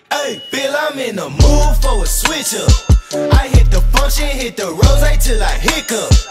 Hey, feel I'm in the mood for a switch up. I hit the function, hit the rose till I hiccup.